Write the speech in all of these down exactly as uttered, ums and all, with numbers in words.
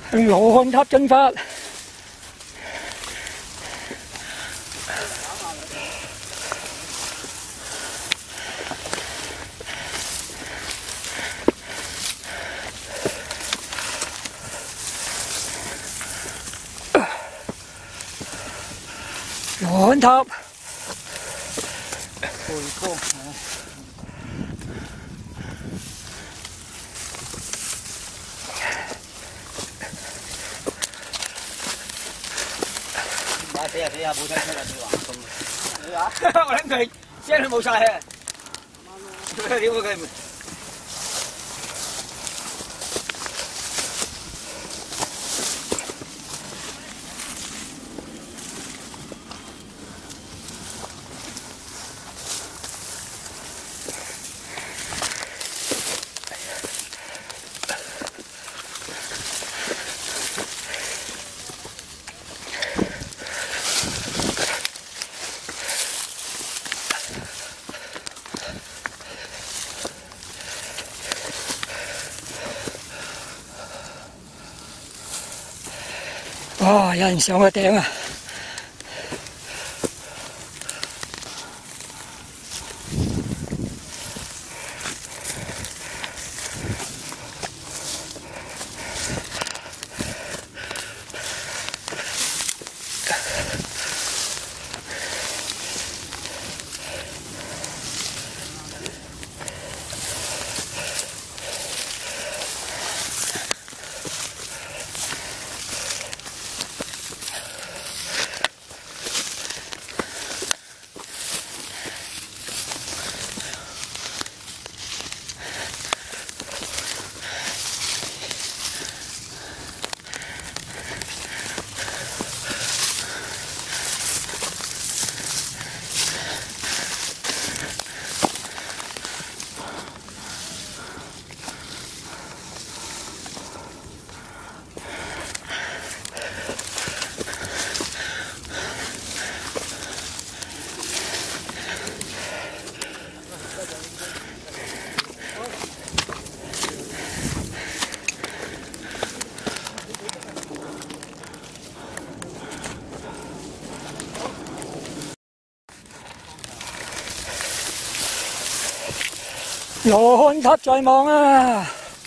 羅漢塔進發。羅漢塔。背高。 死啊死啊！冇聲出啦，你話咁。你話？我諗佢聲都冇晒啊！點解佢？ 哇！有人上個頂啊！羅漢塔在望啊！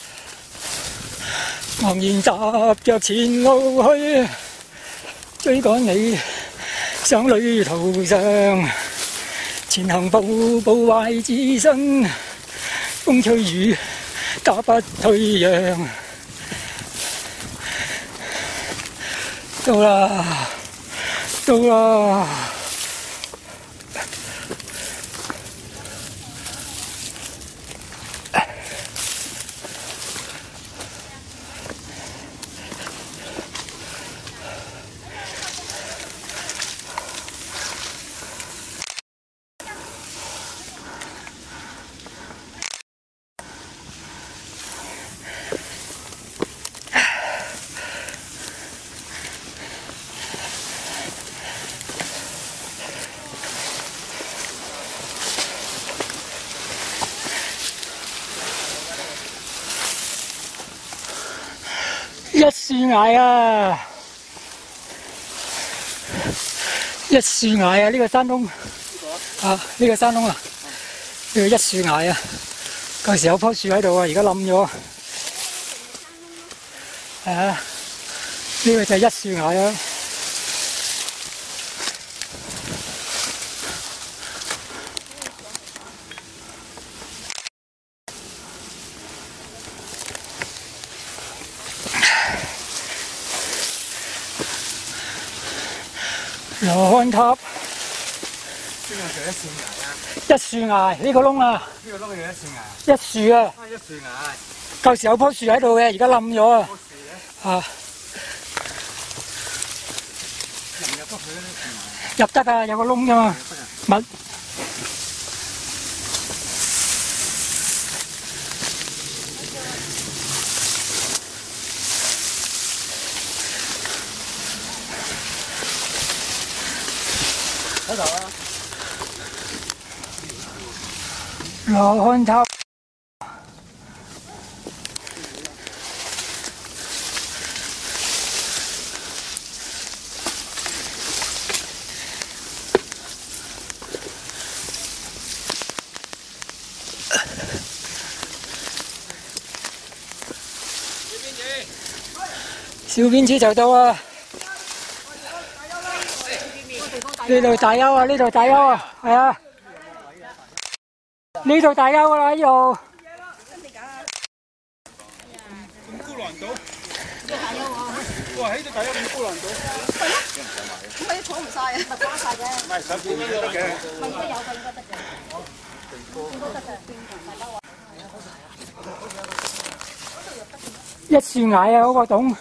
茫然踏着前路去，追趕你上旅途上，前行步步懷自信，風吹雨打不退讓。到啦，到啦！ 一樹崖啊！一樹崖啊！呢、這個山窿啊，呢、這個山窿啊，呢、這個一樹崖啊！舊時有棵樹喺度啊，而家冧咗。係啊，呢、這個就係一樹崖啊！羅漢塔，邊個就一樹崖啊？一樹崖呢個窿啊？呢個窿係一樹崖。一樹啊！一樹崖。舊時有棵樹喺度嘅，而家冧咗啊！棵樹嘅。啊。入唔入得去咧？入得啊，有個窿啫嘛。咪。喺度啊！羅漢塔。 小編子就到啊！呢度大休啊！呢度大休啊！係啊！呢度大休啦！呢度。 咁高難度？哇！喺度大休咁高難度。係咯。咁咪坐唔晒啊？咪瓜晒嘅。唔係手指都得嘅。咪應該有嘅，應該得嘅。應該得嘅。 一樹崖啊！嗰個洞。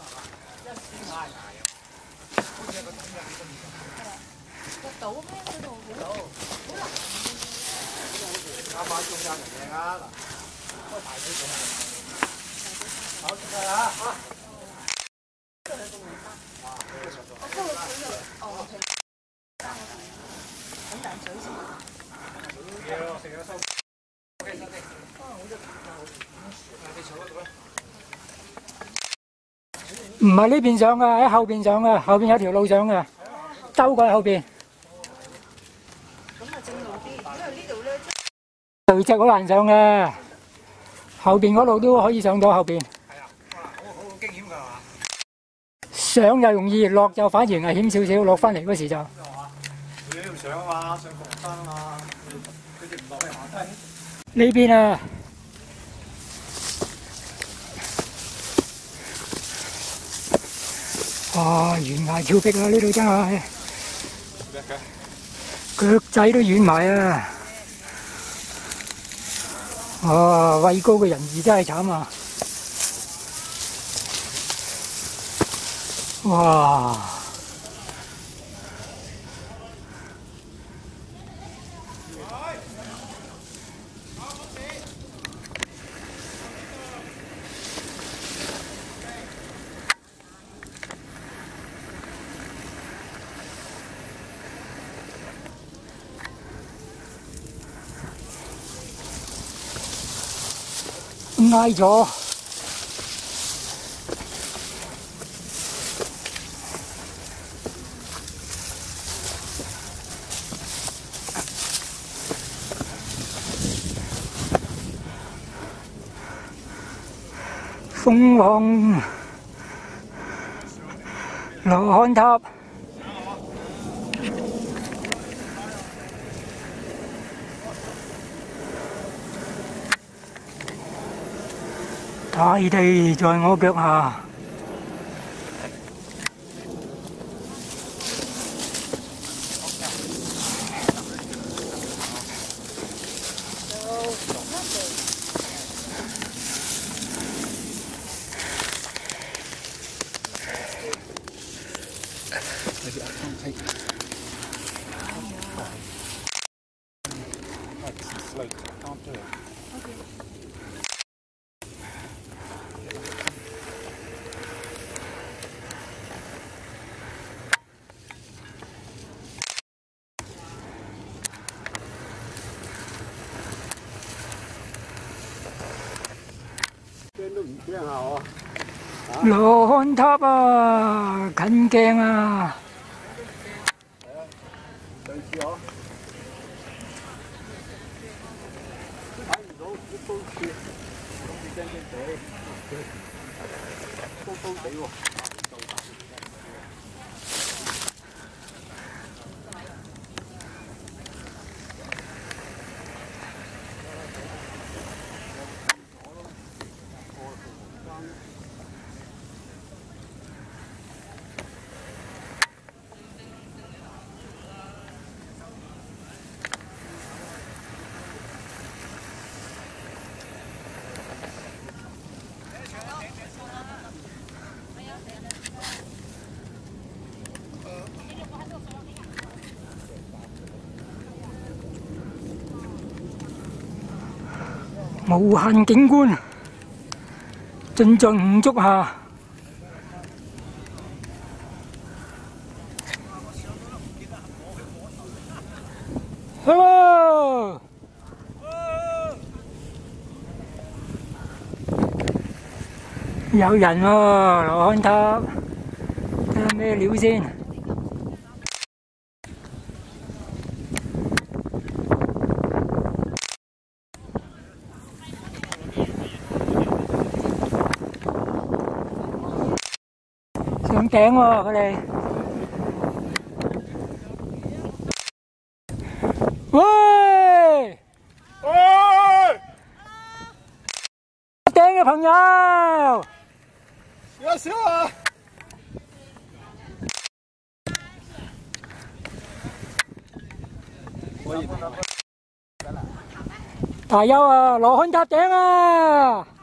島咩？嗰度好好難。啱啱中間人靚啊！嗱，開大水做下。好，出嚟啦！啊！我高到水度，哦，咁淡水先。嘢咯，成日收。OK，收啲。啊，我就你坐嗰度啦。 唔係呢邊上㗎，喺後邊上㗎，後邊有條路上㗎，兜過去後邊。 咁啊正路啲，因為呢度咧垂直好難上嘅，後邊嗰度都可以上到後邊。 係啊，哇，好好驚險㗎係嘛？ 上就容易，落就反而危險少少。落翻嚟嗰時就。 你喺度上啊嘛，上鳳山啊嘛，佢哋唔落去下低。 呢邊啊！哇！懸崖峭壁啊！呢度真係腳仔都軟埋啊！哇！畏高嘅人兒真係慘啊！哇！挨咗，鳳凰羅漢塔。大地在我腳下， 驚都唔驚啊我。 羅漢塔啊，近鏡啊！ 係啊，上次我睇唔到啲高處，好似驚驚地，高高地喎。 無限景觀，盡在五足下。Hello！有人喎，羅漢塔，睇下咩料先。 上頂喎，佢哋。喂！ 喂！ 頂嘅朋友， 少少啊！ 大優啊，羅漢塔頂啊！